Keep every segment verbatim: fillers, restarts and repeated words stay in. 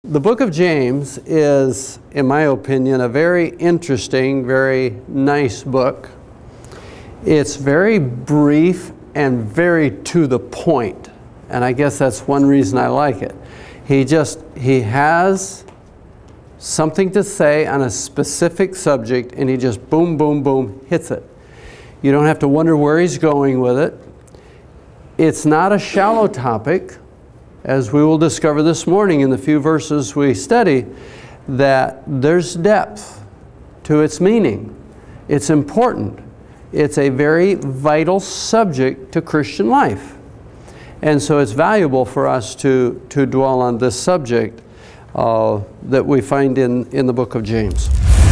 The book of James is, in my opinion, a very interesting, very nice book. It's very brief and very to the point. And I guess that's one reason I like it. He just, he has something to say on a specific subject, and he just boom, boom, boom, hits it. You don't have to wonder where he's going with it. It's not a shallow topic, as we will discover this morning in the few verses we study, that there's depth to its meaning. It's important. It's a very vital subject to Christian life. And so it's valuable for us to, to dwell on this subject uh, that we find in, in the book of James.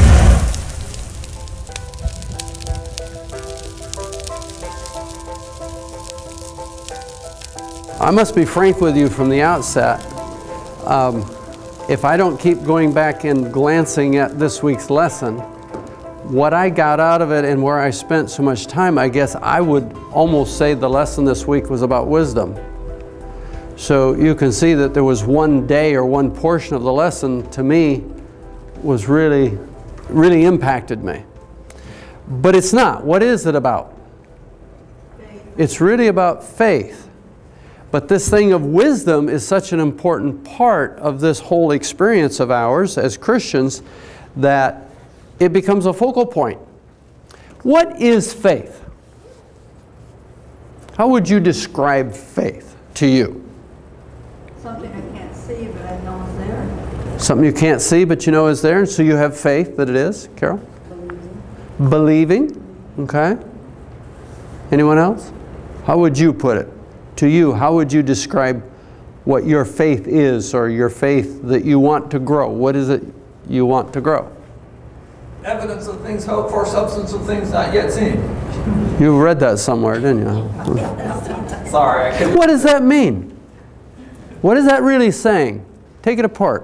I must be frank with you from the outset. Um, if I don't keep going back and glancing at this week's lesson, what I got out of it and where I spent so much time, I guess I would almost say the lesson this week was about wisdom. So you can see that there was one day or one portion of the lesson, to me, was really, really impacted me. But it's not. What is it about? Faith. It's really about faith. But this thing of wisdom is such an important part of this whole experience of ours as Christians that it becomes a focal point. What is faith? How would you describe faith to you? Something I can't see, but I know is there. Something you can't see, but you know is there, and so you have faith that it is. Carol? Believing. Believing. Okay. Anyone else? How would you put it? To you, how would you describe what your faith is, or your faith that you want to grow? What is it you want to grow? Evidence of things hoped for, substance of things not yet seen. You read that somewhere, didn't you? Sorry. I couldn't. What does that mean? What is that really saying? Take it apart.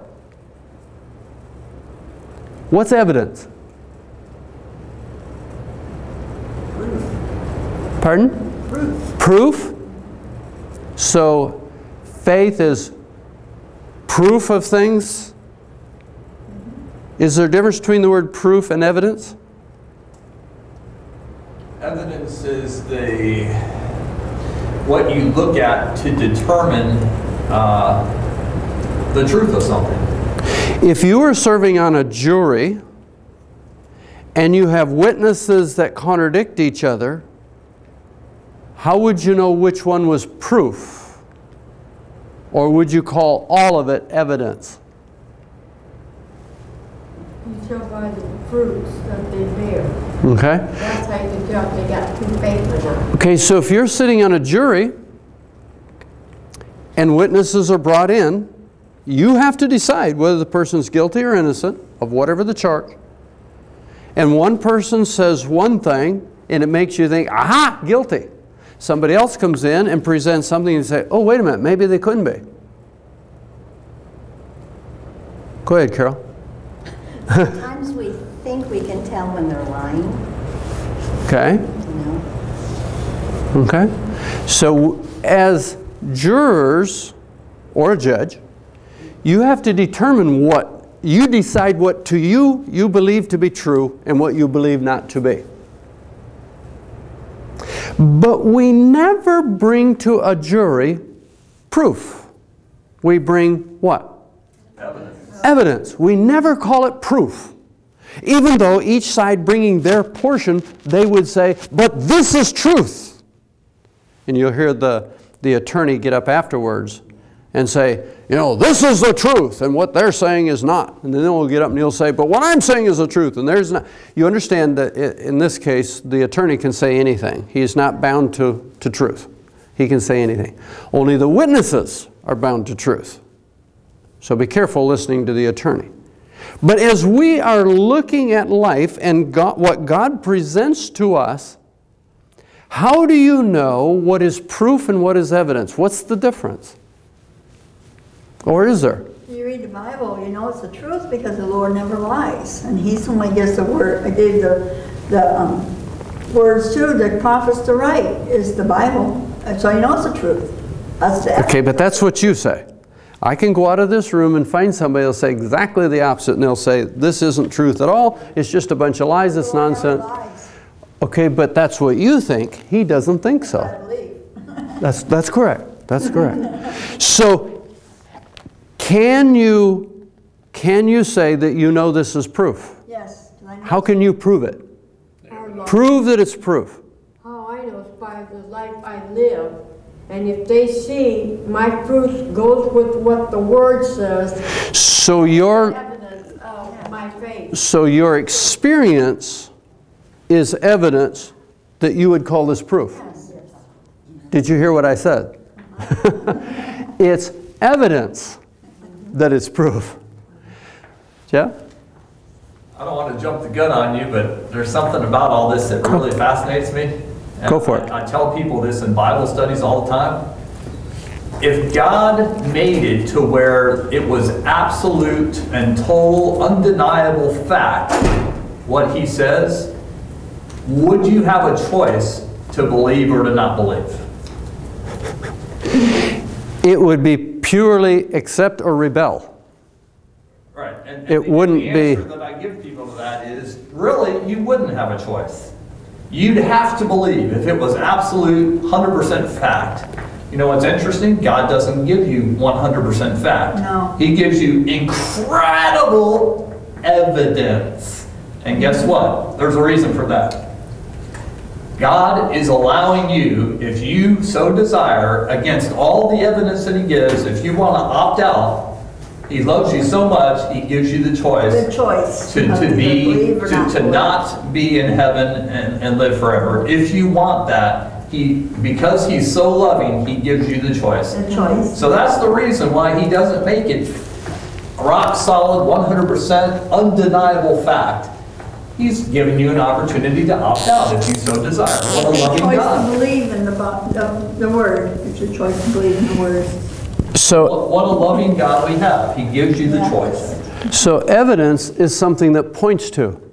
What's evidence? Proof. Pardon? Proof. Proof? So faith is proof of things? Is there a difference between the word proof and evidence? Evidence is the what you look at to determine uh, the truth of something. If you were serving on a jury and you have witnesses that contradict each other, how would you know which one was proof? Or would you call all of it evidence? You tell by the fruits that they bear. Okay. That's how you tell if they got true faith or not. Okay, so if you're sitting on a jury and witnesses are brought in, you have to decide whether the person's guilty or innocent of whatever the charge. And one person says one thing and it makes you think, aha, guilty. Somebody else comes in and presents something and say, oh, wait a minute, maybe they couldn't be. Go ahead, Carol. Sometimes we think we can tell when they're lying. Okay. You know? Okay. So as jurors or a judge, you have to determine what, you decide what to you you believe to be true and what you believe not to be. But we never bring to a jury proof. We bring what? Evidence. Evidence. We never call it proof. Even though each side bringing their portion, they would say, but this is truth. And you'll hear the, the attorney get up afterwards and say, you know, this is the truth and what they're saying is not. And then we'll get up and he'll say, but what I'm saying is the truth and there's not. You understand that in this case, the attorney can say anything. He's not bound to, to truth. He can say anything. Only the witnesses are bound to truth. So be careful listening to the attorney. But as we are looking at life and God, what God presents to us, how do you know what is proof and what is evidence? What's the difference? Or is there? You read the Bible, you know it's the truth because the Lord never lies. And He's the one who gives the word, gave the, the um, words to the prophets to write, is the Bible. And so you know it's the truth. That's the Okay, but that's what you say. I can go out of this room and find somebody that'll say exactly the opposite, and they'll say, this isn't truth at all, it's just a bunch of lies, it's nonsense. Okay, but that's what you think. He doesn't think so. That's, that's correct. That's correct. So, can you, can you say that you know this is proof? Yes. How can you prove it? Prove that it's proof. How I know is by the life I live. And if they see my truth goes with what the Word says, so your evidence of my faith. So your experience is evidence that you would call this proof. Yes. Did you hear what I said? It's evidence that it's proof. Yeah? I don't want to jump the gun on you, but there's something about all this that really fascinates me. And Go for it. I, I tell people this in Bible studies all the time. If God made it to where it was absolute and total, undeniable fact, what He says, would you have a choice to believe or to not believe? It would be purely accept or rebel. Right. And, and It the, wouldn't the answer be- that I give people to that is, really, you wouldn't have a choice. You'd have to believe if it was absolute one hundred percent fact. You know what's interesting? God doesn't give you one hundred percent fact. No. He gives you incredible evidence. And guess what? There's a reason for that. God is allowing you, if you so desire, against all the evidence that He gives, if you want to opt out, He loves you so much, He gives you the choice. The choice. To, of to either be, believe or to, to believe. not be in heaven and, and live forever. If you want that, He, because He's so loving, He gives you the choice. The choice. So that's the reason why He doesn't make it rock solid, one hundred percent undeniable fact. He's giving you an opportunity to opt out if you so desire. What a It's your loving choice to God. believe in the, Bi- the, the Word. It's your choice to believe in the Word. So, What, what a loving God we have. He gives you the Yeah. choice. so evidence is something that points to.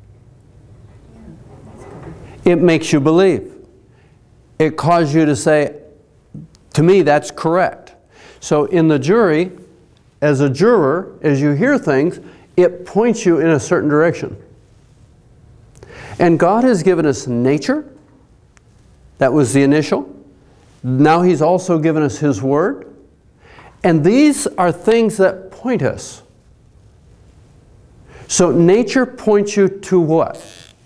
It makes you believe. It causes you to say, to me, that's correct. So in the jury, as a juror, as you hear things, it points you in a certain direction. And God has given us nature. That was the initial. Now He's also given us His Word. And these are things that point us. So nature points you to what?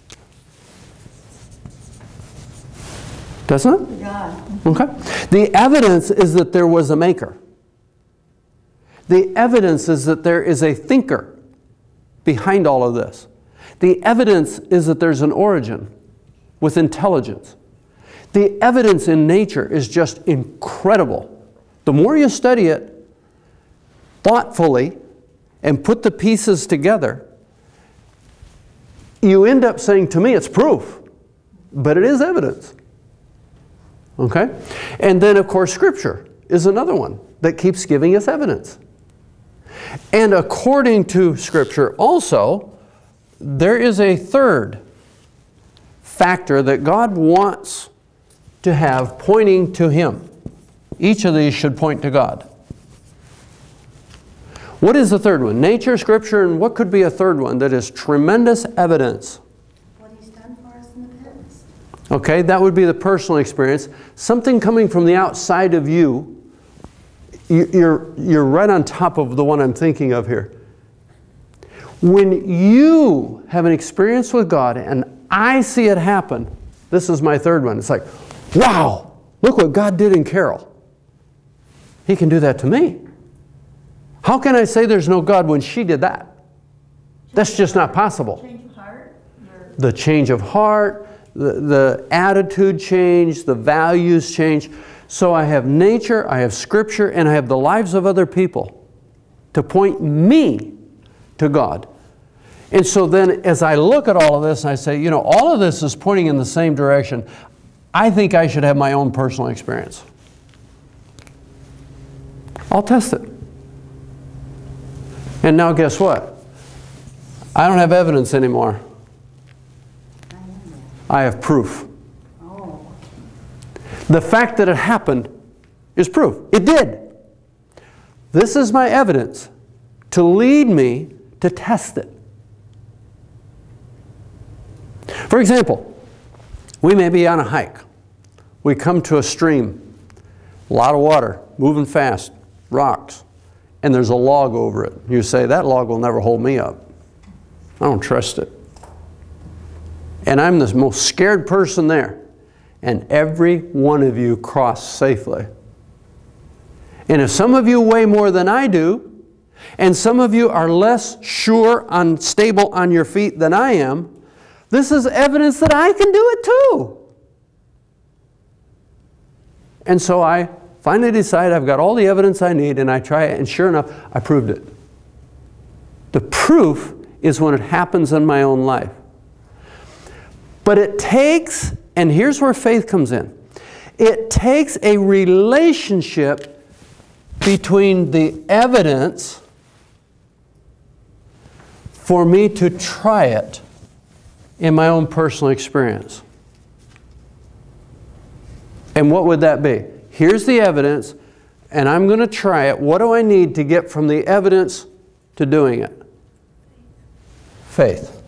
Doesn't it? God. Okay. The evidence is that there was a maker. The evidence is that there is a thinker behind all of this. The evidence is that there's an origin with intelligence. The evidence in nature is just incredible. The more you study it thoughtfully and put the pieces together, you end up saying, to me, it's proof, but it is evidence. Okay? And then, of course, Scripture is another one that keeps giving us evidence. And according to Scripture also, there is a third factor that God wants to have pointing to Him. Each of these should point to God. What is the third one? Nature, Scripture, and what could be a third one that is tremendous evidence? What He's done for us in the past. Okay, that would be the personal experience. Something coming from the outside of you. You're, you're right on top of the one I'm thinking of here. When you have an experience with God and I see it happen, this is my third one. It's like, wow, look what God did in Carol. He can do that to me. How can I say there's no God when she did that? That's just not possible. Change of heart. Or The change of heart, the, the attitude change, the values change. So I have nature, I have Scripture, and I have the lives of other people to point me to God. And so then as I look at all of this, I say, you know, all of this is pointing in the same direction. I think I should have my own personal experience. I'll test it. And now guess what? I don't have evidence anymore. I have proof. oh, The fact that it happened is proof. It did. This is my evidence to lead me to test it. For example, we may be on a hike. We come to a stream, a lot of water, moving fast, rocks, and there's a log over it. You say, that log will never hold me up. I don't trust it. And I'm the most scared person there. And every one of you crossed safely. And if some of you weigh more than I do, and some of you are less sure, unstable on your feet than I am, this is evidence that I can do it too. And so I finally decide I've got all the evidence I need, and I try it, and sure enough, I proved it. The proof is when it happens in my own life. But it takes, and here's where faith comes in, it takes a relationship between the evidence for me to try it in my own personal experience. And what would that be? Here's the evidence, and I'm going to try it. What do I need to get from the evidence to doing it? Faith.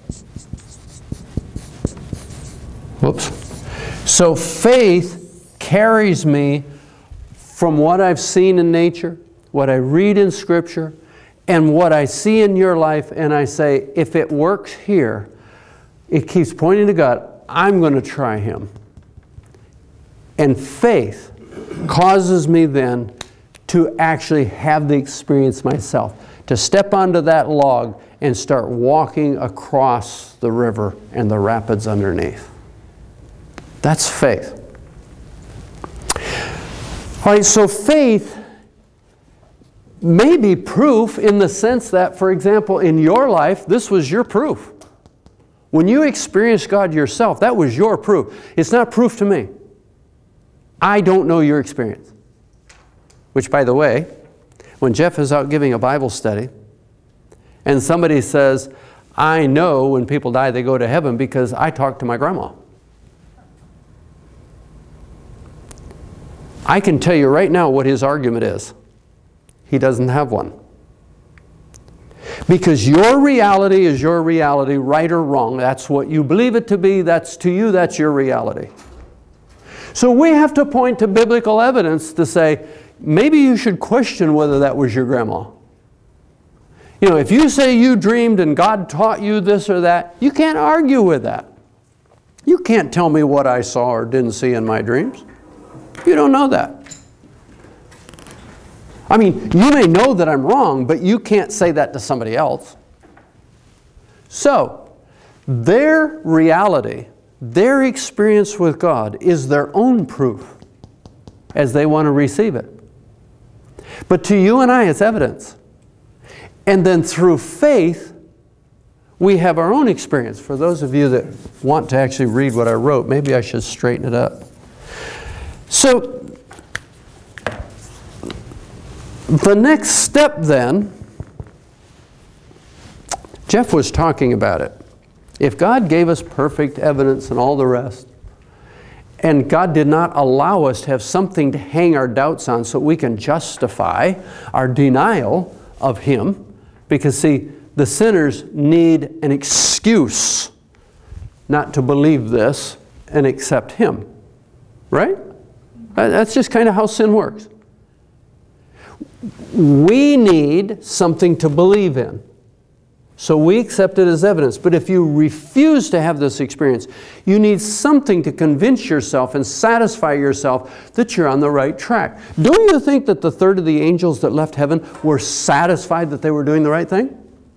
Whoops. So faith carries me from what I've seen in nature, what I read in Scripture, and what I see in your life, and I say, if it works here, it keeps pointing to God, I'm going to try Him. And faith causes me then to actually have the experience myself, to step onto that log and start walking across the river and the rapids underneath. That's faith. All right, so faith may be proof in the sense that, for example, in your life, this was your proof. When you experienced God yourself, that was your proof. It's not proof to me. I don't know your experience. Which, by the way, when Jeff is out giving a Bible study, and somebody says, I know when people die they go to heaven because I talked to my grandma. I can tell you right now what his argument is. He doesn't have one. Because your reality is your reality, right or wrong. That's what you believe it to be. That's to you, that's your reality. So we have to point to biblical evidence to say, maybe you should question whether that was your grandma. You know, if you say you dreamed and God taught you this or that, you can't argue with that. You can't tell me what I saw or didn't see in my dreams. You don't know that. I mean, you may know that I'm wrong, but you can't say that to somebody else. So, their reality, their experience with God is their own proof as they want to receive it. But to you and I, it's evidence. And then through faith, we have our own experience. For those of you that want to actually read what I wrote, maybe I should straighten it up. So, the next step then, Jeff was talking about it. If God gave us perfect evidence and all the rest, and God did not allow us to have something to hang our doubts on so we can justify our denial of Him, because see, the sinners need an excuse not to believe this and accept Him. Right? That's just kind of how sin works. We need something to believe in. So we accept it as evidence. But if you refuse to have this experience, you need something to convince yourself and satisfy yourself that you're on the right track. Don't you think that the third of the angels that left heaven were satisfied that they were doing the right thing?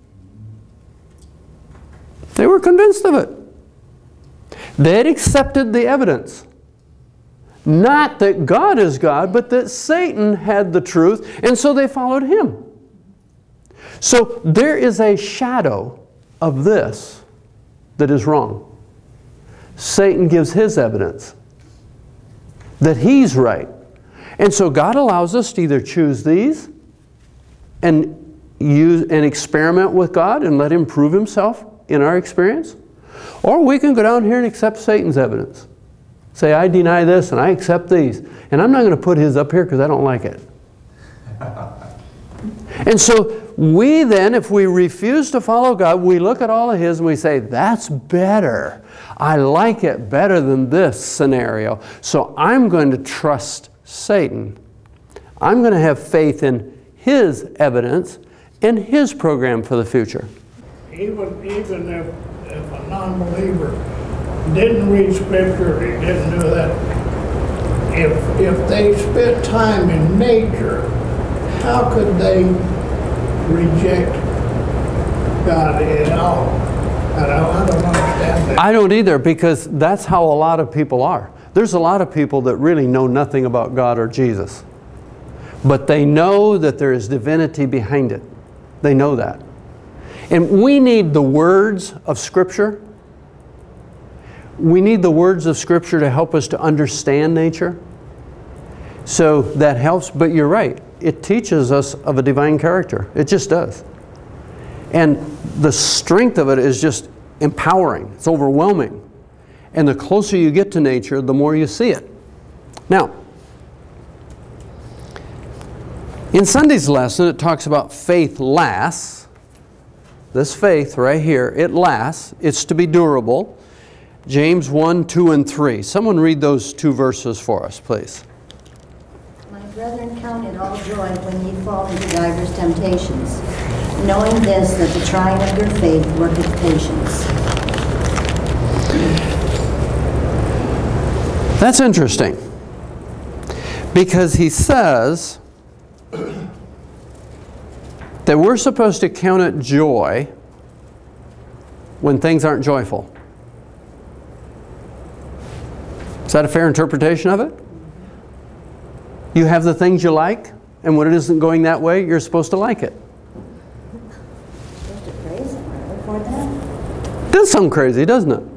They were convinced of it. They had accepted the evidence. Not that God is God, but that Satan had the truth, and so they followed him. So there is a shadow of this that is wrong. Satan gives his evidence that he's right. And so God allows us to either choose these and use and experiment with God and let Him prove Himself in our experience, or we can go down here and accept Satan's evidence. Say, I deny this and I accept these. And I'm not going to put his up here because I don't like it. And so we then, if we refuse to follow God, we look at all of His and we say, that's better. I like it better than this scenario. So I'm going to trust Satan. I'm going to have faith in his evidence and his program for the future. Even, even if, if a non-believer didn't read Scripture, he didn't do that, if, if they spent time in nature, how could they reject God at all? I don't, I don't understand that. I don't either, because that's how a lot of people are. There's a lot of people that really know nothing about God or Jesus. But they know that there is divinity behind it. They know that. And we need the words of Scripture. We need the words of Scripture to help us to understand nature. So that helps, but you're right. It teaches us of a divine character. It just does. And the strength of it is just empowering. It's overwhelming. And the closer you get to nature, the more you see it. Now, in Sunday's lesson, it talks about faith lasts. This faith right here, it lasts. It's to be durable. James one, two, and three. Someone read those two verses for us, please. My brethren, count it all joy when ye fall into divers temptations, knowing this, that the trying of your faith worketh patience. That's interesting, because he says that we're supposed to count it joy when things aren't joyful. Is that a fair interpretation of it? You have the things you like, and when it isn't going that way, you're supposed to like it. Supposed to praise him for that? It does sound crazy, doesn't it?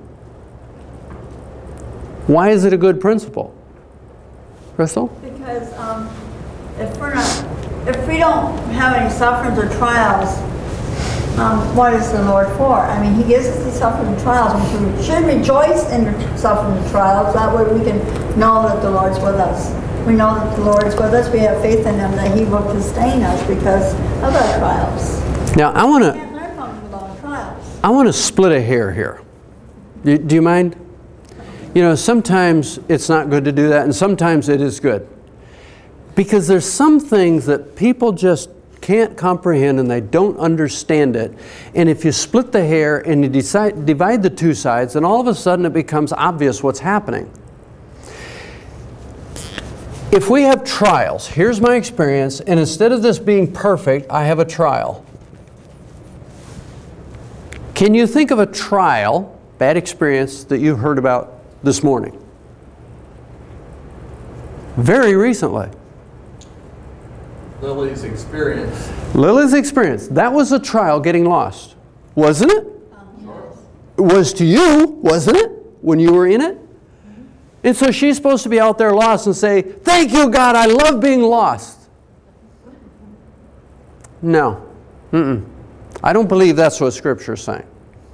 Why is it a good principle? Crystal? Because um, if we're not, if we don't have any sufferings or trials, um, what is the Lord for? I mean, He gives us these sufferings and trials, and we should rejoice in the sufferings and trials. That way we can know that the Lord's with us. We know that the Lord is with us. We have faith in Him that He will sustain us because of our trials. Now, I want We to can't learn from Him without trials. I want to split a hair here. Do, do you mind? You know, sometimes it's not good to do that, and sometimes it is good. Because there's some things that people just can't comprehend and they don't understand it. And if you split the hair and you decide, divide the two sides, then all of a sudden it becomes obvious what's happening. If we have trials, here's my experience, and instead of this being perfect, I have a trial. Can you think of a trial, bad experience, that you heard about this morning? Very recently. Lily's experience. Lily's experience. That was a trial, getting lost. Wasn't it? Um, It was to you, wasn't it? When you were in it? Mm-hmm. And so she's supposed to be out there lost and say, thank you, God, I love being lost. No. Mm-mm. I don't believe that's what Scripture is saying.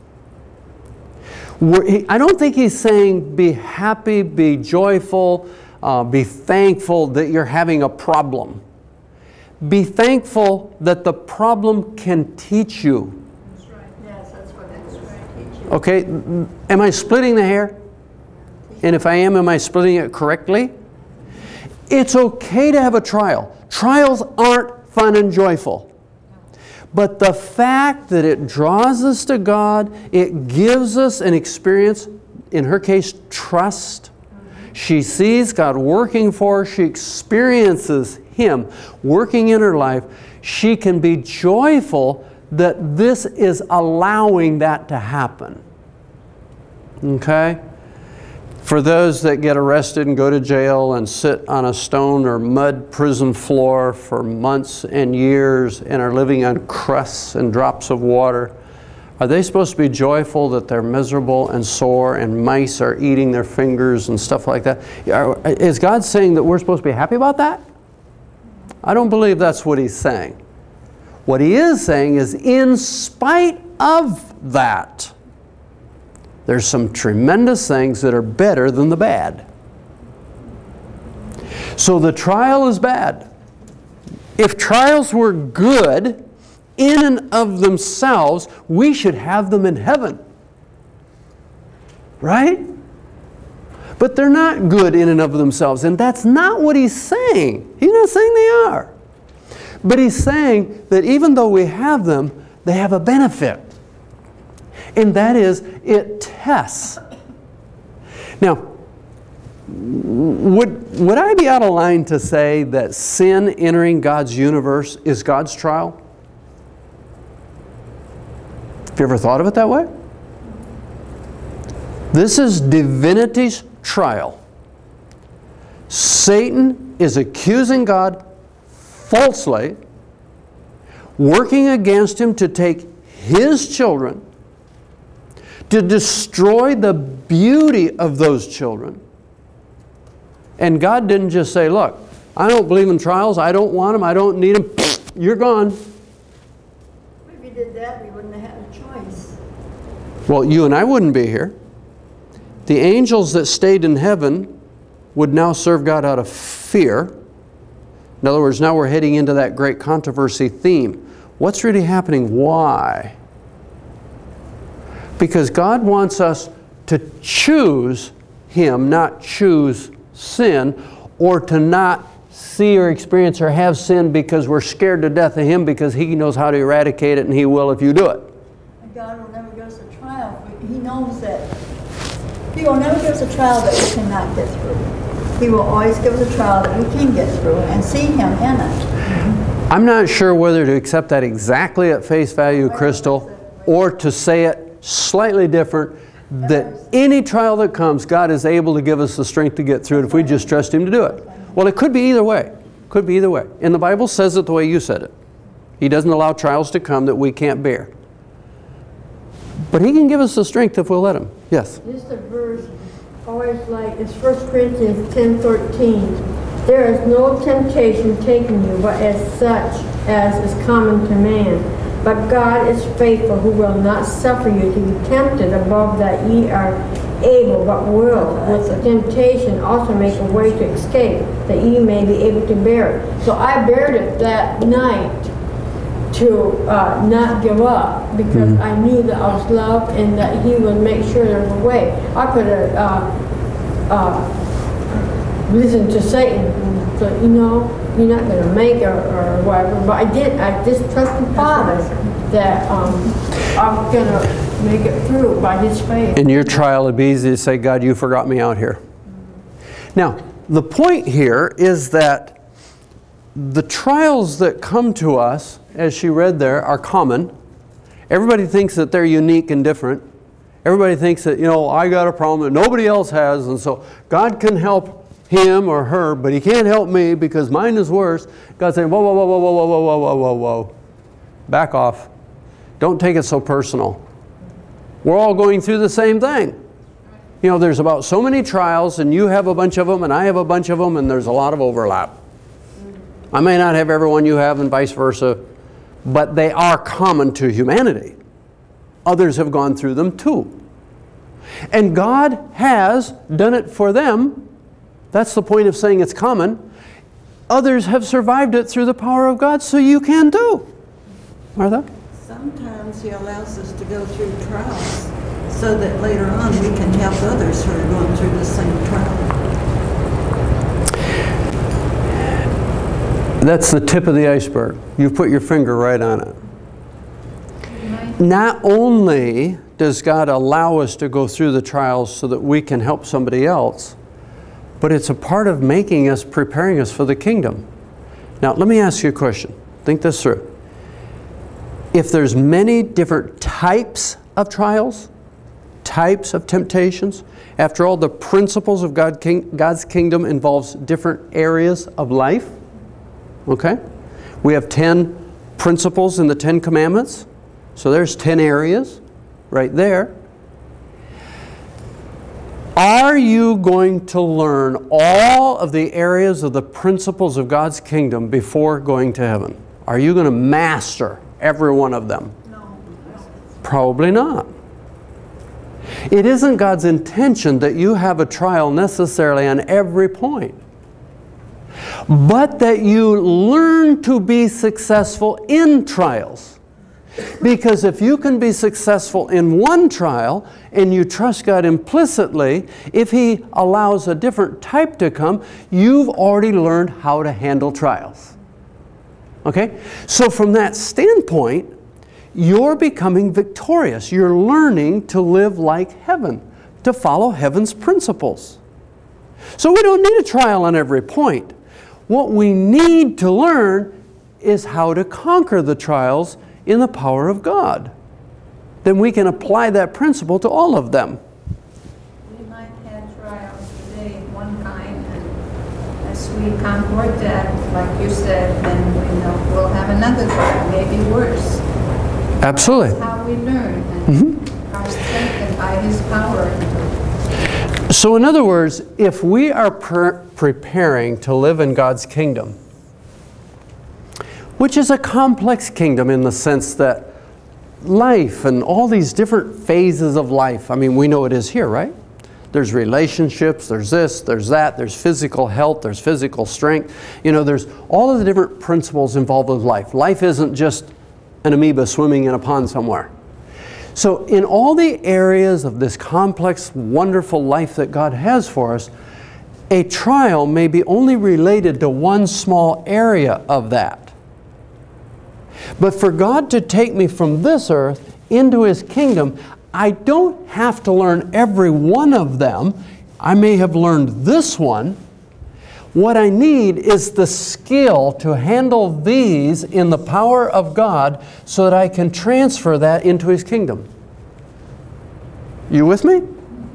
I don't think He's saying be happy, be joyful, uh, be thankful that you're having a problem. Be thankful that the problem can teach you. That's right. Yes, that's what it's right. Teach you. Okay, am I splitting the hair? And if I am, am I splitting it correctly? It's okay to have a trial. Trials aren't fun and joyful. But the fact that it draws us to God, it gives us an experience, in her case, trust. She sees God working for her. She experiences Him working in her life. She can be joyful that this is allowing that to happen. Okay? For those that get arrested and go to jail and sit on a stone or mud prison floor for months and years and are living on crusts and drops of water, are they supposed to be joyful that they're miserable and sore and mice are eating their fingers and stuff like that? Is God saying that we're supposed to be happy about that? I don't believe that's what He's saying. What He is saying is, in spite of that, there's some tremendous things that are better than the bad. So the trial is bad. If trials were good in and of themselves, we should have them in heaven. Right? But they're not good in and of themselves, and that's not what he's saying. He's not saying they are. But he's saying that even though we have them, they have a benefit. And that is, it tests. Now, would, would I be out of line to say that sin entering God's universe is God's trial? Have you ever thought of it that way? This is divinity's trial. Satan is accusing God falsely, working against him to take his children, to destroy the beauty of those children. And God didn't just say, look, I don't believe in trials, I don't want them, I don't need them, you're gone. If we did that, we wouldn't have had a choice. Well, you and I wouldn't be here. The angels that stayed in heaven would now serve God out of fear. In other words, now we're heading into that great controversy theme. What's really happening? Why? Because God wants us to choose Him, not choose sin, or to not see or experience or have sin because we're scared to death of Him because He knows how to eradicate it, and He will if you do it. And God will never give us a trial. He knows that He will never give us a trial that we cannot get through. He will always give us a trial that we can get through and see Him in it. I'm not sure whether to accept that exactly at face value, Crystal, or to say it slightly different, that any trial that comes, God is able to give us the strength to get through it if we just trust Him to do it. Well, it could be either way. Could be either way. And the Bible says it the way you said it. He doesn't allow trials to come that we can't bear. But He can give us the strength if we'll let Him. Yes? Just a verse, always like, it's First Corinthians ten thirteen. There is no temptation taken you, but as such as is common to man. But God is faithful, who will not suffer you to be tempted above that ye are able, but will, with the temptation, also make a way to escape, that ye may be able to bear it. So I bared it that night to uh, not give up, because mm-hmm. I knew that I was loved and that He would make sure there was a way. I could have uh, uh, listened to Satan and said, you know, you're not going to make it or, or whatever. But I did. I just trusted Father that um, I'm going to make it through by His faith. In your trial, it'd be easy to say, God, you forgot me out here. Mm-hmm. Now, the point here is that the trials that come to us, as she read there, are common. Everybody thinks that they're unique and different. Everybody thinks that, you know, I got a problem that nobody else has, and so God can help him or her, but He can't help me because mine is worse. God's saying, whoa, whoa, whoa, whoa, whoa, whoa, whoa, whoa, whoa, whoa. Back off. Don't take it so personal. We're all going through the same thing. You know, there's about so many trials, and you have a bunch of them, and I have a bunch of them, and there's a lot of overlap. I may not have every one you have, and vice versa, but they are common to humanity. Others have gone through them too. And God has done it for them. That's the point of saying it's common. Others have survived it through the power of God, so you can too. Martha? Sometimes He allows us to go through trials so that later on we can help others who are going through the same trial. That's the tip of the iceberg. You put your finger right on it. Not only does God allow us to go through the trials so that we can help somebody else, but it's a part of making us, preparing us for the kingdom. Now, let me ask you a question. Think this through. If there's many different types of trials, types of temptations, after all, the principles of God, King, God's kingdom involves different areas of life. Okay? We have ten principles in the Ten Commandments. So there's ten areas right there. Are you going to learn all of the areas of the principles of God's kingdom before going to heaven? Are you going to master every one of them? No. Probably not. It isn't God's intention that you have a trial necessarily on every point. but that you learn to be successful in trials. Because if you can be successful in one trial and you trust God implicitly, if He allows a different type to come, you've already learned how to handle trials. Okay? So from that standpoint, you're becoming victorious. You're learning to live like heaven, to follow heaven's principles. So we don't need a trial on every point. What we need to learn is how to conquer the trials in the power of God. Then we can apply that principle to all of them. We might have trials today of one kind, and as we conquer that, like you said, then we know we'll have another trial, maybe worse. Absolutely. That's how we learn, and Mm-hmm. are strengthened by His power. So in other words, if we are pre preparing to live in God's kingdom, which is a complex kingdom in the sense that life and all these different phases of life, I mean, we know it is here, right? There's relationships, there's this, there's that, there's physical health, there's physical strength. You know, there's all of the different principles involved with life. Life isn't just an amoeba swimming in a pond somewhere. So in all the areas of this complex, wonderful life that God has for us, a trial may be only related to one small area of that. But for God to take me from this earth into His kingdom, I don't have to learn every one of them. I may have learned this one. What I need is the skill to handle these in the power of God so that I can transfer that into His kingdom. You with me?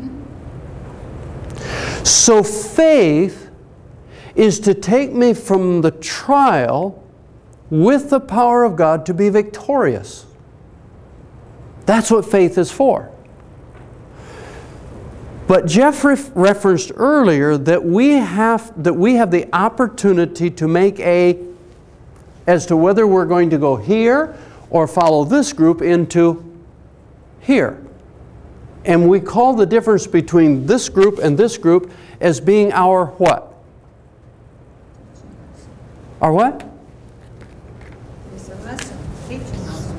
Mm-hmm. So faith is to take me from the trial with the power of God to be victorious. That's what faith is for. But Jeff ref referenced earlier that we have that we have the opportunity to make a, as to whether we're going to go here or follow this group into here. And we call the difference between this group and this group as being our what? Our what? It's a lesson, teaching us.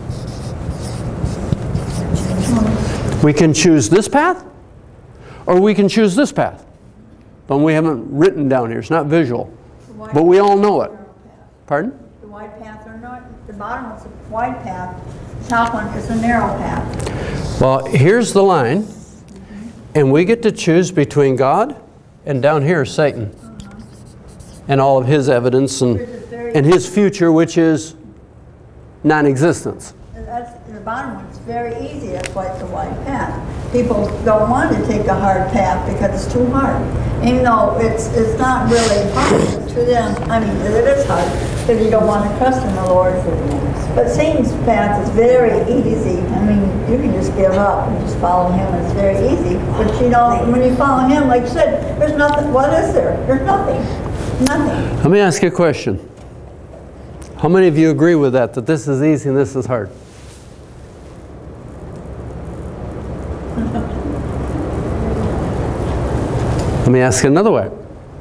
We can choose this path, or we can choose this path. But we haven't written down here. It's not visual. But we all know it. Pardon? The wide path or not, the bottom one's a wide path, the top one is a narrow path. Well, here's the line. And we get to choose between God and down here Satan. And all of his evidence and, and his future, which is non-existence. That's, the bottom one is very easy, that's why it's a wide path. People don't want to take a hard path because it's too hard. Even though it's, it's not really hard to them, I mean, it is hard because you don't want to trust in the Lord. But Satan's path is very easy. I mean, you can just give up and just follow him. It's very easy. But you know, when you follow him, like you said, there's nothing. What is there? There's nothing. Nothing. Let me ask you a question. How many of you agree with that, that this is easy and this is hard? Let me ask it another way.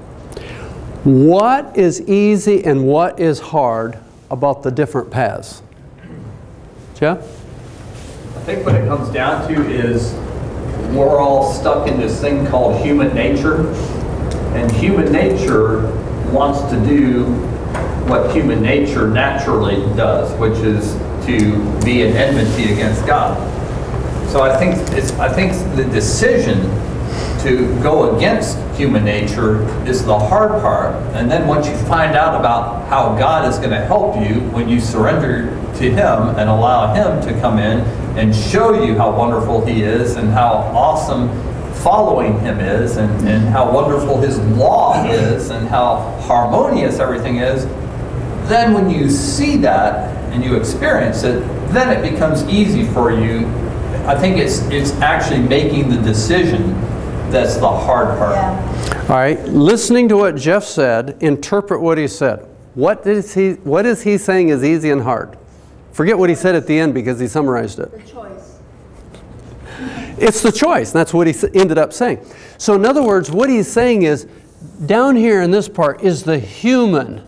What is easy and what is hard about the different paths? Jeff? I think what it comes down to is we're all stuck in this thing called human nature. And human nature wants to do what human nature naturally does, which is to be in enmity against God. So I think it's, I think the decision to go against human nature is the hard part. And then once you find out about how God is going to help you when you surrender to Him and allow Him to come in and show you how wonderful He is and how awesome following Him is and, and how wonderful His law is and how harmonious everything is, then when you see that and you experience it, then it becomes easy for you. I think it's, it's actually making the decision that's the hard part. Yeah. All right, listening to what Jeff said, interpret what he said. What is he, what is he saying is easy and hard? Forget what he said at the end because he summarized it. The choice. It's the choice. That's what he ended up saying. So in other words, what he's saying is down here in this part is the human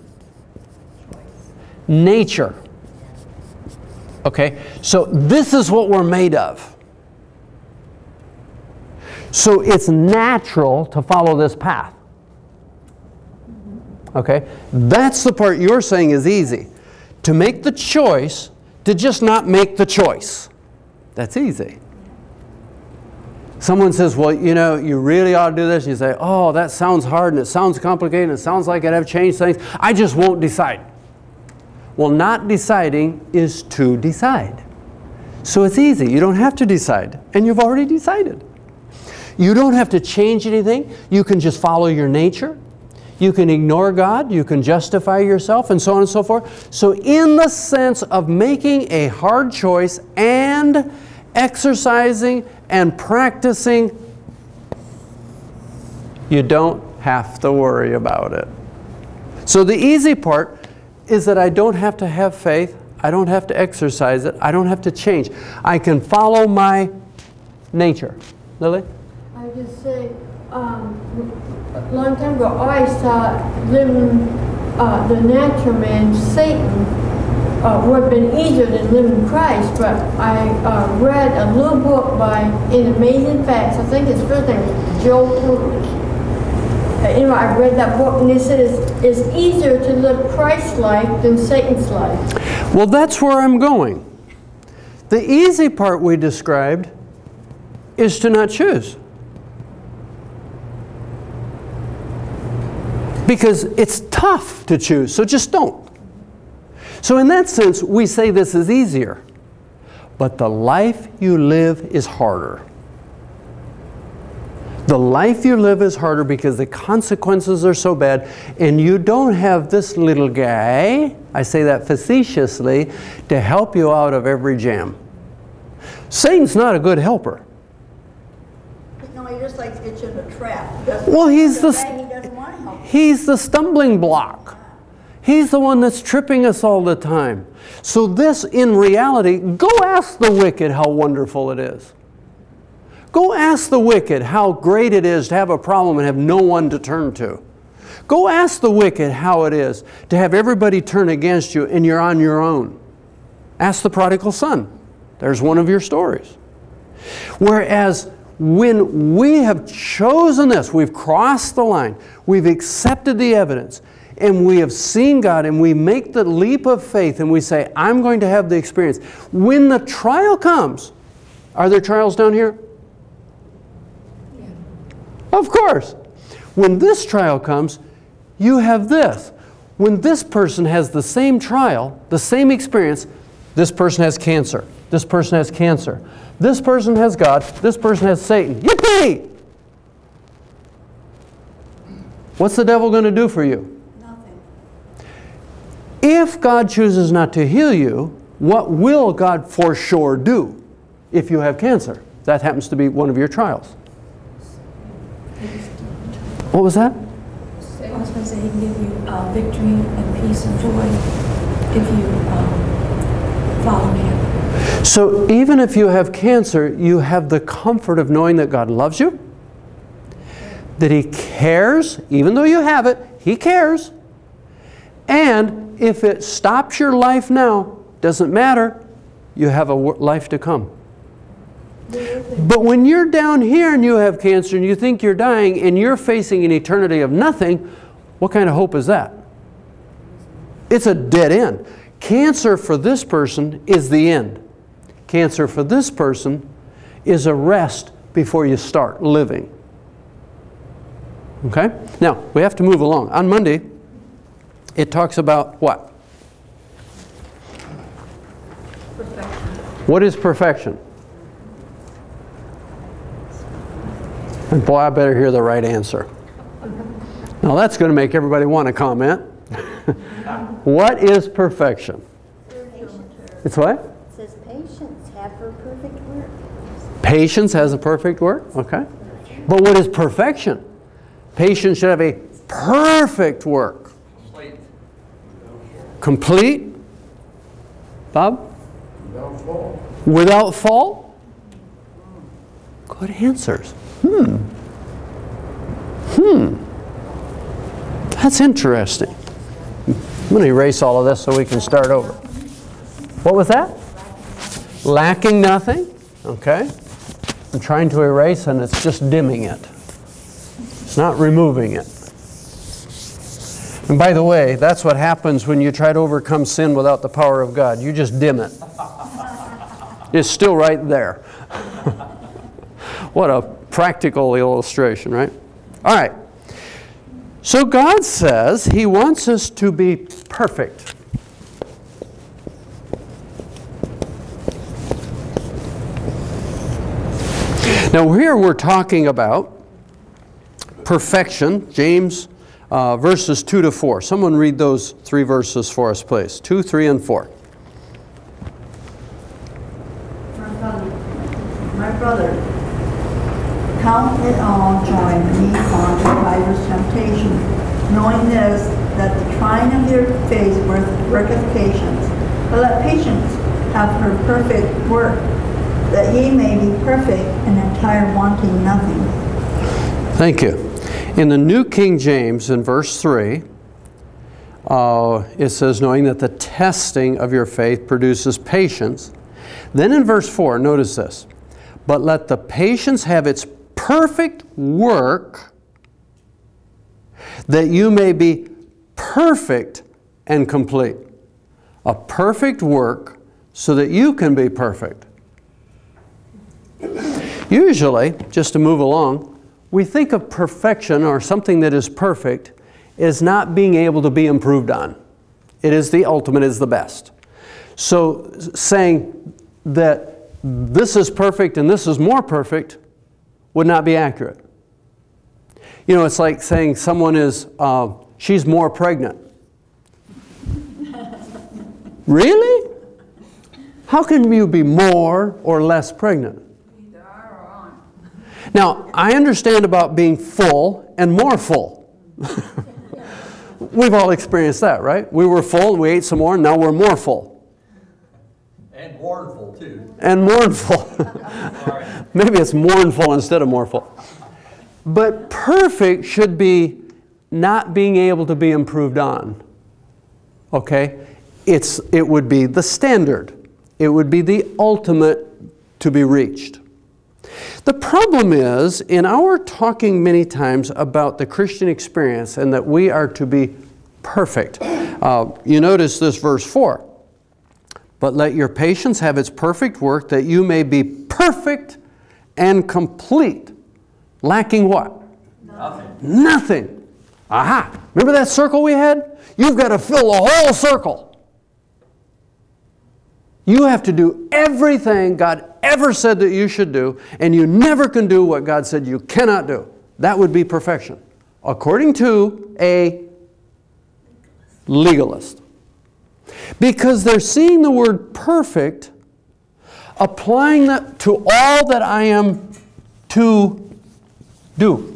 nature. Okay? So this is what we're made of. So it's natural to follow this path. Okay? That's the part you're saying is easy. To make the choice to just not make the choice. That's easy. Someone says, well, you know, you really ought to do this. You say, oh, that sounds hard and it sounds complicated and it sounds like I'd have changed things. I just won't decide. Well, not deciding is to decide. So it's easy. You don't have to decide. And you've already decided. You don't have to change anything. You can just follow your nature. You can ignore God. You can justify yourself and so on and so forth. So in the sense of making a hard choice and exercising and practicing, you don't have to worry about it. So the easy part is that I don't have to have faith. I don't have to exercise it. I don't have to change. I can follow my nature. Lily? I just say, um, a long time ago, I always thought living uh, the natural man, Satan, Uh, would have been easier than living Christ, but I uh, read a little book by In Amazing Facts. I think his first name is Joe Cruz. Uh, you know, I read that book and it said it's, it's easier to live Christ's life than Satan's life. Well, that's where I'm going. The easy part we described is to not choose. Because it's tough to choose, so just don't. So in that sense, we say this is easier. But the life you live is harder. The life you live is harder because the consequences are so bad, and you don't have this little guy, I say that facetiously, to help you out of every jam. Satan's not a good helper. No, he just likes to get you in a trap. He Well, he's the, he doesn't want to help you. he's the stumbling block. He's the one that's tripping us all the time. So this, in reality, go ask the wicked how wonderful it is. Go ask the wicked how great it is to have a problem and have no one to turn to. Go ask the wicked how it is to have everybody turn against you and you're on your own. Ask the prodigal son. There's one of your stories. Whereas when we have chosen this, we've crossed the line, we've accepted the evidence, and we have seen God, and we make the leap of faith, and we say, I'm going to have the experience. When the trial comes, are there trials down here? Yeah. Of course. When this trial comes, you have this. When this person has the same trial, the same experience, this person has cancer, this person has cancer, this person has God, this person has Satan. Yippee! What's the devil going to do for you? If God chooses not to heal you, what will God for sure do if you have cancer? That happens to be one of your trials. What was that? I was going to say He can give you uh, victory and peace and joy if you um, follow Him. So even if you have cancer, you have the comfort of knowing that God loves you, that He cares, even though you have it, He cares. And if it stops your life now, doesn't matter, you have a life to come. But when you're down here and you have cancer and you think you're dying and you're facing an eternity of nothing, what kind of hope is that? It's a dead end. Cancer for this person is the end. Cancer for this person is a rest before you start living. Okay? Now, we have to move along. On Monday, it talks about what? Perfection. What is perfection? And boy, I better hear the right answer. Now that's going to make everybody want to comment. What is perfection? Patience. It's what? It says patience have her perfect work. Patience has a perfect work? Okay. But what is perfection? Patience should have a perfect work. Complete? Bob? Without fault. Without fault? Good answers. Hmm. Hmm. That's interesting. I'm going to erase all of this so we can start over. What was that? Lacking nothing. Okay. I'm trying to erase and it's just dimming it. It's not removing it. And by the way, that's what happens when you try to overcome sin without the power of God. You just dim it. It's still right there. What a practical illustration, right? All right. So God says He wants us to be perfect. Now here we're talking about perfection, James uh, verses two to four. Someone read those three verses for us, please. two, three, and four. My brother, count it all joy when ye fall into divers temptation, knowing this, that the trying of your faith worketh patience. But let patience have her perfect work, that ye may be perfect and entire, wanting nothing. Thank you. In the New King James, in verse three, uh, it says, knowing that the testing of your faith produces patience. Then in verse four, notice this. But let the patience have its perfect work, that you may be perfect and complete. A perfect work so that you can be perfect. Usually, just to move along, we think of perfection or something that is perfect as not being able to be improved on. It is the ultimate, is the best. So saying that this is perfect and this is more perfect would not be accurate. You know, it's like saying someone is, uh, she's more pregnant. Really? How can you be more or less pregnant? Now, I understand about being full and more full. We've all experienced that, right? We were full and we ate some more and now we're more full. And mournful, too. And mournful. Maybe it's mournful instead of mournful. But perfect should be not being able to be improved on. Okay? It's, it would be the standard. It would be the ultimate to be reached. The problem is, in our talking many times about the Christian experience and that we are to be perfect, uh, you notice this verse four. But let your patience have its perfect work, that you may be perfect and complete. Lacking what? Nothing. Nothing. Aha! Remember that circle we had? You've got to fill the whole circle. You have to do everything God ever said that you should do, and you never can do what God said you cannot do. That would be perfection, according to a legalist. Because they're seeing the word perfect, applying that to all that I am to do.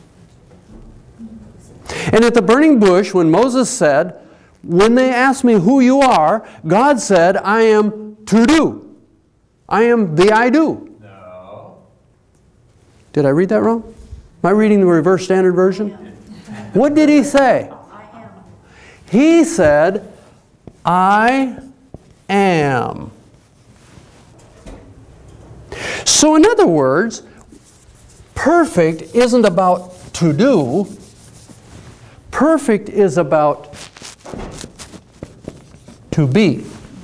And at the burning bush, when Moses said, when they ask me who you are, God said, I am to do. I am the I do. No. Did I read that wrong? Am I reading the Reverse Standard Version? What did he say? I am. He said, I am. So in other words, perfect isn't about to do. Perfect is about to be.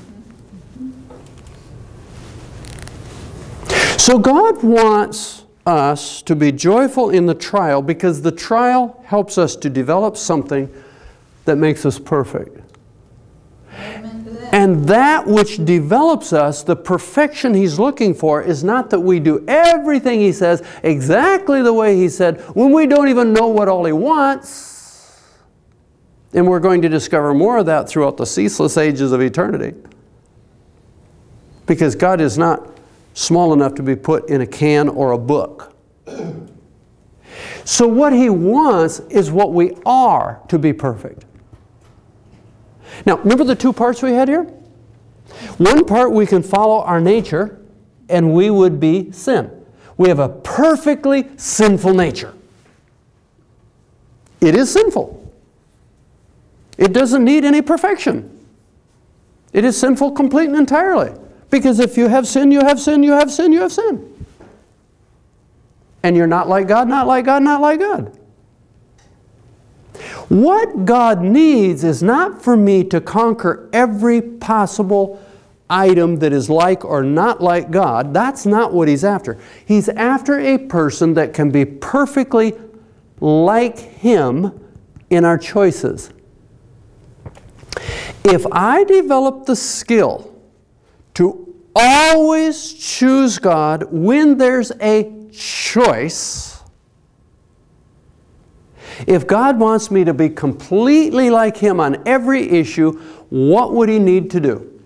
So God wants us to be joyful in the trial because the trial helps us to develop something that makes us perfect. Amen to that. And that which develops us, the perfection He's looking for, is not that we do everything He says exactly the way He said when we don't even know what all He wants. And we're going to discover more of that throughout the ceaseless ages of eternity. Because God is not small enough to be put in a can or a book. So what He wants is what we are to be perfect. Now, remember the two parts we had here? One part, we can follow our nature and we would be sin. We have a perfectly sinful nature. It is sinful. It doesn't need any perfection. It is sinful complete and entirely. Because if you have sin, you have sin, you have sin, you have sin. And you're not like God, not like God, not like God. What God needs is not for me to conquer every possible item that is like or not like God. That's not what He's after. He's after a person that can be perfectly like Him in our choices. If I develop the skill to always choose God when there's a choice, if God wants me to be completely like Him on every issue, what would He need to do?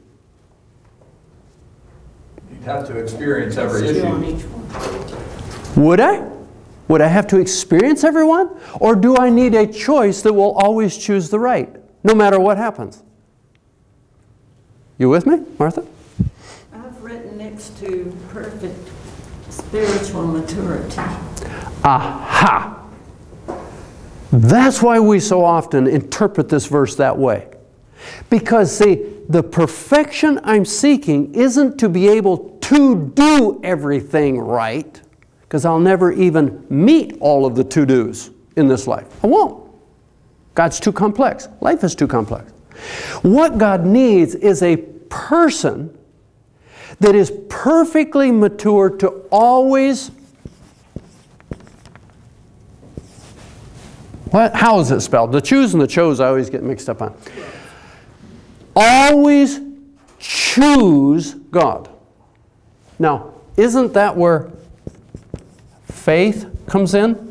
You'd have to experience every issue. Would I? Would I have to experience everyone? Or do I need a choice that will always choose the right, no matter what happens? You with me, Martha? I've written next to perfect spiritual maturity. Aha! That's why we so often interpret this verse that way. Because, see, the perfection I'm seeking isn't to be able to do everything right, because I'll never even meet all of the to-dos in this life. I won't. God's too complex. Life is too complex. What God needs is a person that is perfectly mature to always... What? How is it spelled? The choose and the chose I always get mixed up on. Always choose God. Now, isn't that where faith comes in?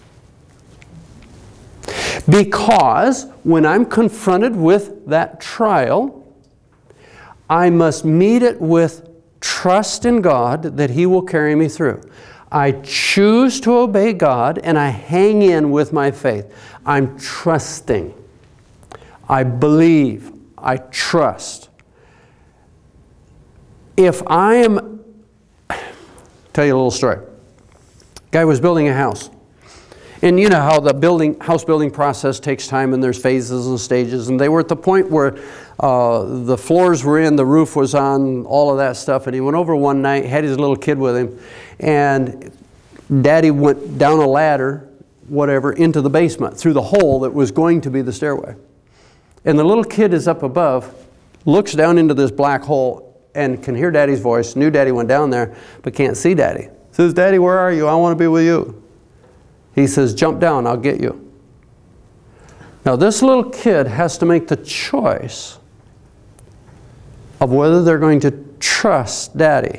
Because when I'm confronted with that trial, I must meet it with trust in God that He will carry me through. I choose to obey God and I hang in with my faith. I'm trusting. I believe. I trust. If I am... Tell you a little story. Guy was building a house. And you know how the building, house building process takes time and there's phases and stages. And they were at the point where uh, the floors were in, the roof was on, all of that stuff. And he went over one night, had his little kid with him. And Daddy went down a ladder, whatever, into the basement through the hole that was going to be the stairway. And the little kid is up above, looks down into this black hole and can hear Daddy's voice. Knew Daddy went down there, but can't see Daddy. Says, Daddy, where are you? I want to be with you. He says, jump down, I'll get you. Now this little kid has to make the choice of whether they're going to trust Daddy.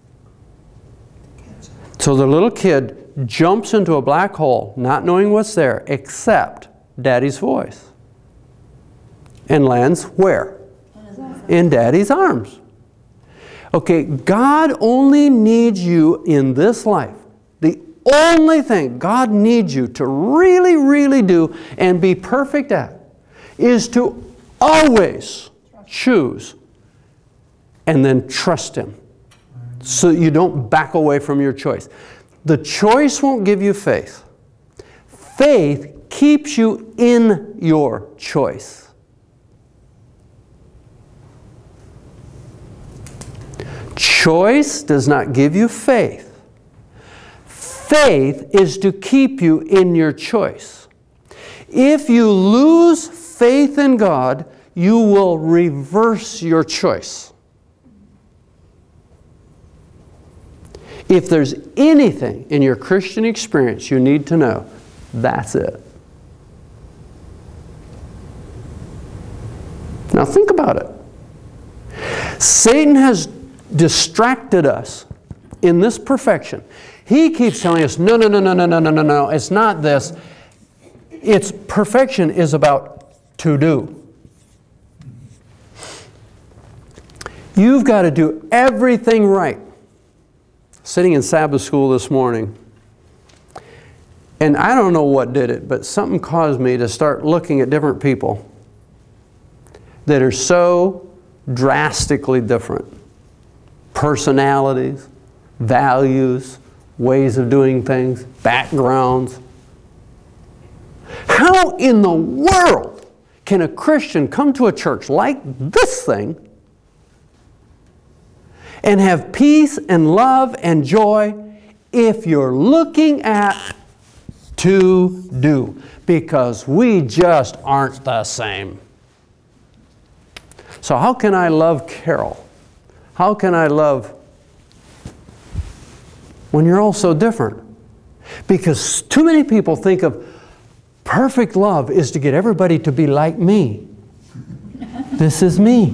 So the little kid jumps into a black hole, not knowing what's there, except Daddy's voice. And lands where? In Daddy's arms. Okay, God only needs you in this life. The only thing God needs you to really, really do and be perfect at is to always choose and then trust Him so you don't back away from your choice. The choice won't give you faith. Faith keeps you in your choice. Choice does not give you faith. Faith is to keep you in your choice. If you lose faith in God, you will reverse your choice. If there's anything in your Christian experience you need to know, that's it. Now think about it. Satan has distracted us in this perfection. He keeps telling us, no, no, no, no, no, no, no, no, no, it's not this. It's perfection is about to do. You've got to do everything right. Sitting in Sabbath school this morning, and I don't know what did it, but something caused me to start looking at different people that are so drastically different. Personalities, values, ways of doing things, backgrounds. How in the world can a Christian come to a church like this thing and have peace and love and joy if you're looking at to do? Because we just aren't the same. So how can I love Carol? How can I love when you're all so different? Because too many people think of perfect love is to get everybody to be like me. This is me.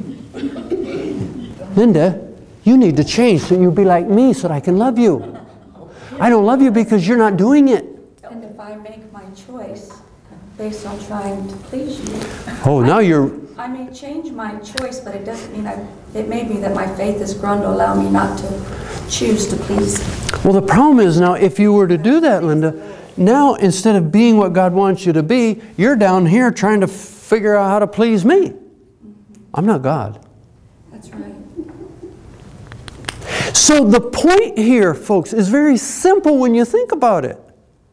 Linda, you need to change so you'll be like me so that I can love you. I don't love you because you're not doing it. And if I make my choice based on trying to please you, oh, now I, you're... I may change my choice, but it doesn't mean I... It may be that my faith has grown to allow me not to choose to please you. Well, the problem is now, if you were to do that, Linda, now instead of being what God wants you to be, you're down here trying to figure out how to please me. I'm not God. That's right. So the point here, folks, is very simple when you think about it.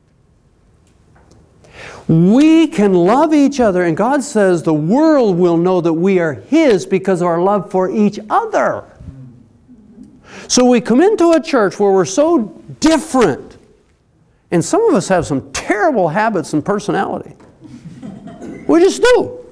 We can love each other, and God says the world will know that we are His because of our love for each other. So we come into a church where we're so different, and some of us have some terrible habits and personality. We just do.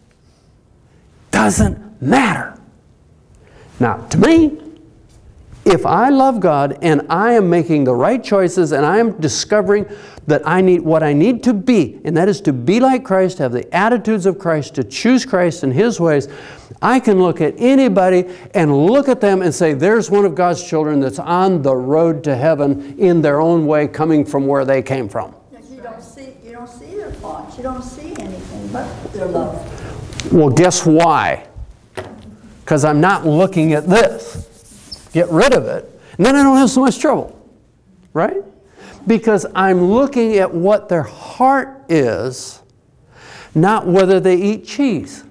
Doesn't matter. Now, to me, if I love God and I am making the right choices and I am discovering that I need what I need to be, and that is to be like Christ, have the attitudes of Christ, to choose Christ and His ways, I can look at anybody and look at them and say, there's one of God's children that's on the road to heaven in their own way, coming from where they came from. You don't see, you don't see their faults. You don't see anything but their love. Well, guess why? Because I'm not looking at this. Get rid of it, and then I don't have so much trouble, right? Because I'm looking at what their heart is, not whether they eat cheese.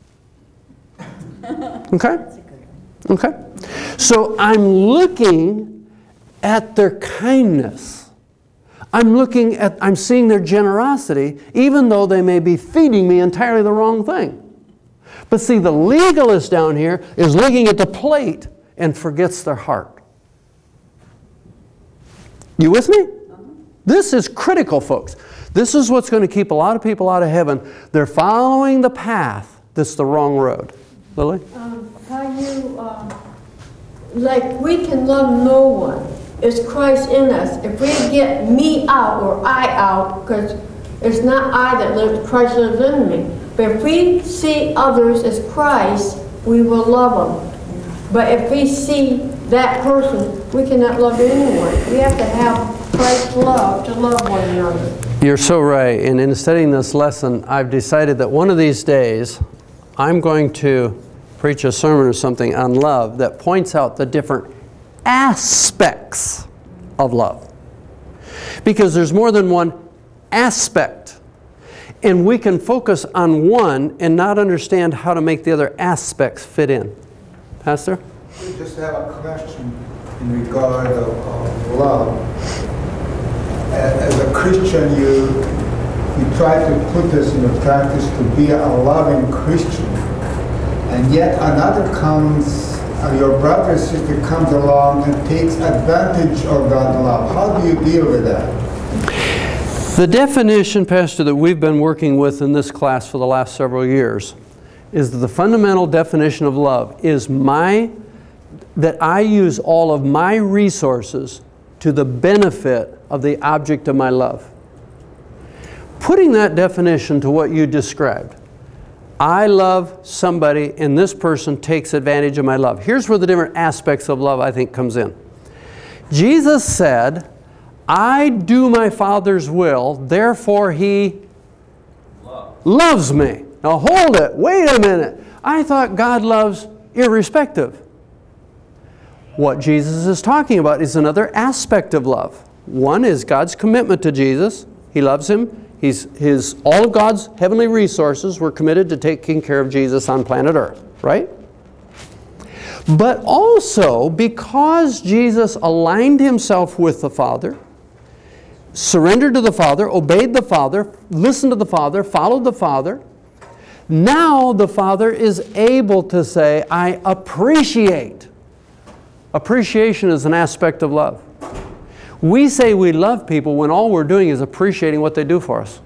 Okay? Okay? So I'm looking at their kindness. I'm looking at, I'm seeing their generosity, even though they may be feeding me entirely the wrong thing. But see, the legalist down here is looking at the plate and forgets their heart. You with me? Uh-huh. This is critical, folks. This is what's going to keep a lot of people out of heaven. They're following the path that's the wrong road. Lily? Um, how you, uh, like, we can love no one. It's Christ in us. If we get me out or I out, because it's not I that lives, Christ lives in me. But if we see others as Christ, we will love them. But if we see that person, we cannot love anyone. We have to have Christ's love to love one another. You're so right. And in studying this lesson, I've decided that one of these days, I'm going to preach a sermon or something on love that points out the different aspects of love. Because there's more than one aspect. And we can focus on one and not understand how to make the other aspects fit in. Pastor? We just have a question in regard of, of love. As a Christian, you you try to put this into practice to be a loving Christian, and yet another comes, uh, your brother or sister comes along and takes advantage of that love. How do you deal with that? The definition, Pastor, that we've been working with in this class for the last several years is that the fundamental definition of love is my, that I use all of my resources to the benefit of the object of my love. Putting that definition to what you described, I love somebody and this person takes advantage of my love. Here's where the different aspects of love, I think, comes in. Jesus said, I do my Father's will, therefore He love. loves me. Now hold it, wait a minute. I thought God loves irrespective. What Jesus is talking about is another aspect of love. One is God's commitment to Jesus. He loves Him. He's, his, all of God's heavenly resources were committed to taking care of Jesus on planet Earth, right? But also, because Jesus aligned Himself with the Father, surrendered to the Father, obeyed the Father, listened to the Father, followed the Father, Now the Father is able to say, I appreciate. Appreciation is an aspect of love. We say we love people when all we're doing is appreciating what they do for us.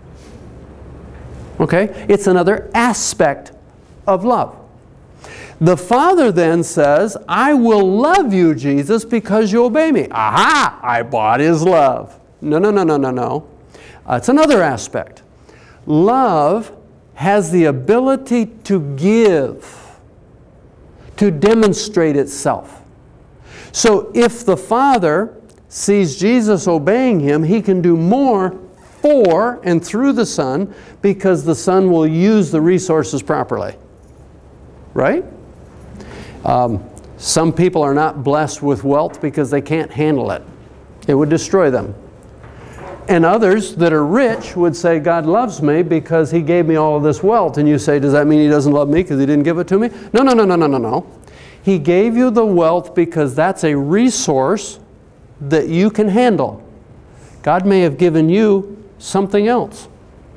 Okay? It's another aspect of love. The Father then says, I will love you, Jesus, because you obey me. Aha! I bought His love. No, no, no, no, no, no. Uh, it's another aspect. Love has the ability to give, to demonstrate itself. So if the Father sees Jesus obeying Him, He can do more for and through the Son because the Son will use the resources properly. Right? Um, some people are not blessed with wealth because they can't handle it. It would destroy them. And others that are rich would say, God loves me because He gave me all of this wealth. And you say, does that mean He doesn't love me because He didn't give it to me? No, no, no, no, no, no, no. He gave you the wealth because that's a resource that you can handle. God may have given you something else.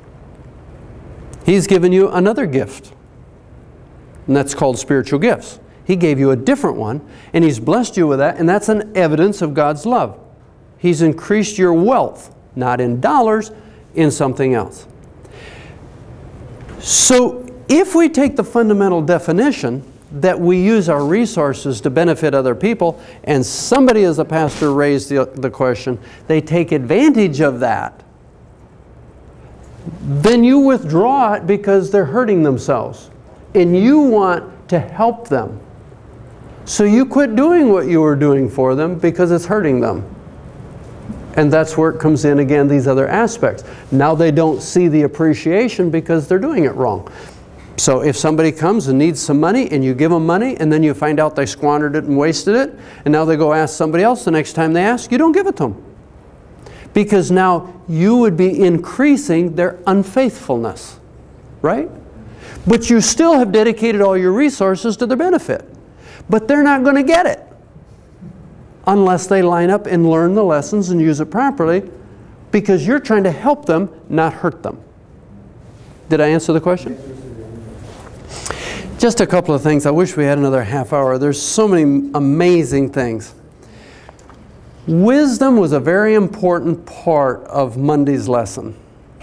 He's given you another gift. And that's called spiritual gifts. He gave you a different one, and He's blessed you with that, and that's an evidence of God's love. He's increased your wealth, not in dollars, in something else. So if we take the fundamental definition that we use our resources to benefit other people, and somebody as a pastor raised the, the question, they take advantage of that, then you withdraw it because they're hurting themselves. And you want to help them. So you quit doing what you were doing for them because it's hurting them. And that's where it comes in again, these other aspects. Now they don't see the appreciation because they're doing it wrong. So if somebody comes and needs some money and you give them money and then you find out they squandered it and wasted it, and now they go ask somebody else the next time they ask, you don't give it to them. Because now you would be increasing their unfaithfulness. Right? But you still have dedicated all your resources to their benefit. But they're not going to get it unless they line up and learn the lessons and use it properly, because you're trying to help them, not hurt them. Did I answer the question? Just a couple of things. I wish we had another half hour. There's so many amazing things. Wisdom was a very important part of Monday's lesson.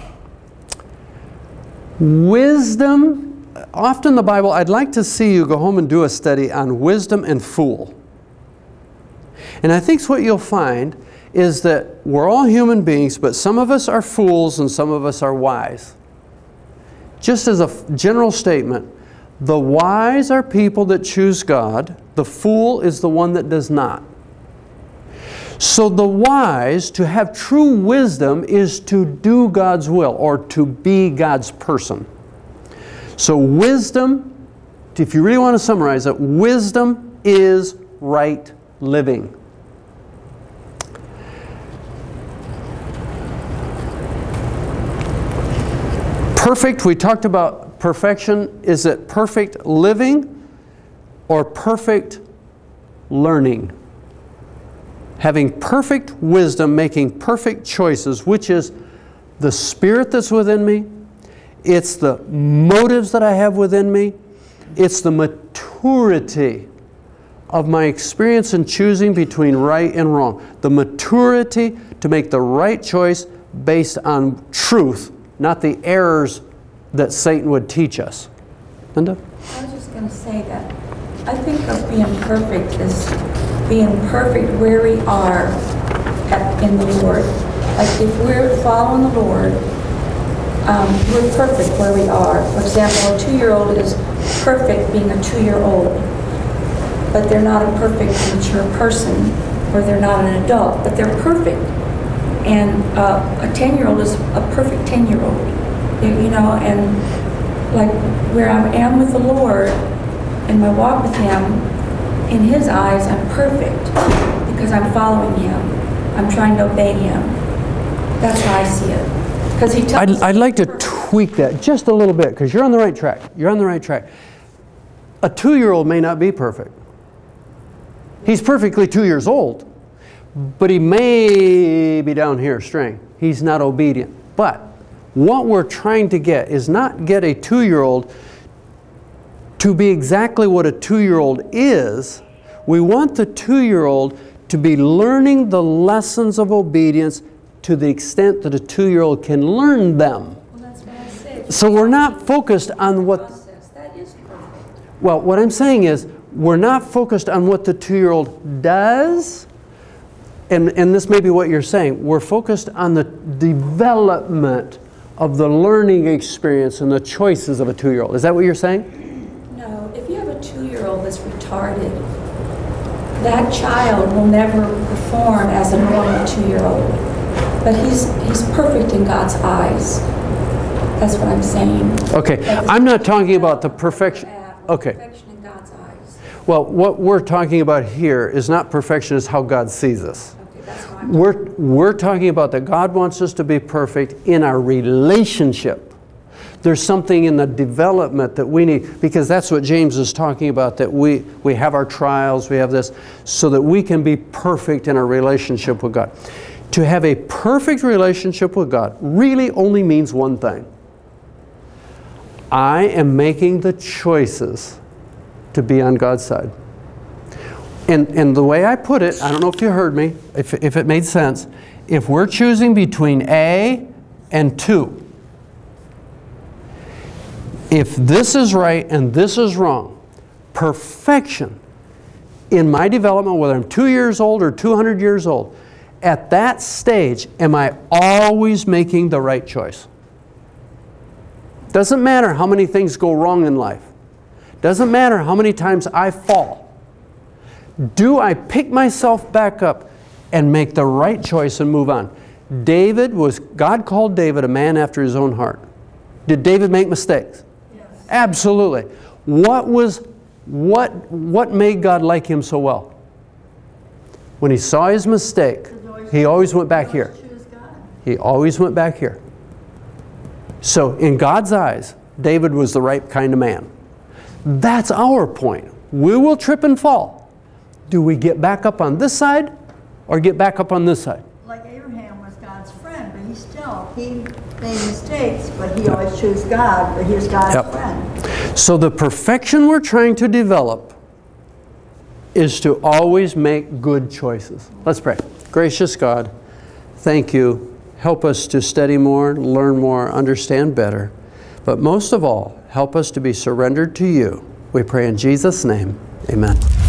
Wisdom, often the Bible, I'd like to see you go home and do a study on wisdom and fool. And I think what you'll find is that we're all human beings, but some of us are fools and some of us are wise. Just as a general statement, the wise are people that choose God. The fool is the one that does not. So the wise, to have true wisdom, is to do God's will or to be God's person. So wisdom, if you really want to summarize it, wisdom is right living. Perfect, we talked about perfection. Is it perfect living or perfect learning? Having perfect wisdom, making perfect choices, which is the spirit that's within me. It's the motives that I have within me. It's the maturity of my experience in choosing between right and wrong. The maturity to make the right choice based on truth, not the errors that Satan would teach us. Linda? I was just going to say that I think of being perfect as being perfect where we are at, in the Lord. Like if we're following the Lord, um, we're perfect where we are. For example, a two-year-old is perfect being a two-year-old, but they're not a perfect mature person, or they're not an adult, but they're perfect. And uh, a ten-year-old is a perfect ten-year-old, you, you know, and like where I am with the Lord and my walk with Him, in His eyes, I'm perfect because I'm following Him. I'm trying to obey Him. That's how I see it. Because He tells I'd, I'd like to tweak that just a little bit, because you're on the right track. You're on the right track. A two-year-old may not be perfect. He's perfectly two years old, but he may be down here straying. He's not obedient. But What we're trying to get is not get a two-year-old to be exactly what a two-year-old is. We want the two-year-old to be learning the lessons of obedience to the extent that a two-year-old can learn them. Well, that's what I said. So we're not focused on what... That is perfect. Well, what I'm saying is, we're not focused on what the two-year-old does, and, and this may be what you're saying. We're focused on the development of the learning experience and the choices of a two-year-old. Is that what you're saying? No, if you have a two-year-old that's retarded, that child will never perform as a normal two-year-old. But he's, he's perfect in God's eyes. That's what I'm saying. Okay, I'm not talking about the perfection. Okay. Perfection in God's eyes. Well, what we're talking about here is not perfection, it's how God sees us. Okay, that's what I'm We're, we're talking about that God wants us to be perfect in our relationship. There's something in the development that we need, because that's what James is talking about, that we, we have our trials, we have this, so that we can be perfect in our relationship with God. To have a perfect relationship with God really only means one thing. I am making the choices to be on God's side. And, and the way I put it, I don't know if you heard me, if, if it made sense, if we're choosing between A and two, if this is right and this is wrong, perfection in my development, whether I'm two years old or two hundred years old, at that stage, am I always making the right choice? Doesn't matter how many things go wrong in life. Doesn't matter how many times I fall. Do I pick myself back up and make the right choice and move on? David was, God called David a man after his own heart. Did David make mistakes? Yes. Absolutely. What was, what, what made God like him so well? When he saw his mistake, he always went back here. He always went back here. So in God's eyes, David was the right kind of man. That's our point. We will trip and fall. Do we get back up on this side or get back up on this side? Like Abraham was God's friend, but he still, he made mistakes, but he always chose God, but he was God's Yep. friend. So the perfection we're trying to develop is to always make good choices. Let's pray. Gracious God, thank you. Help us to study more, learn more, understand better. But most of all, help us to be surrendered to you. We pray in Jesus' name. Amen.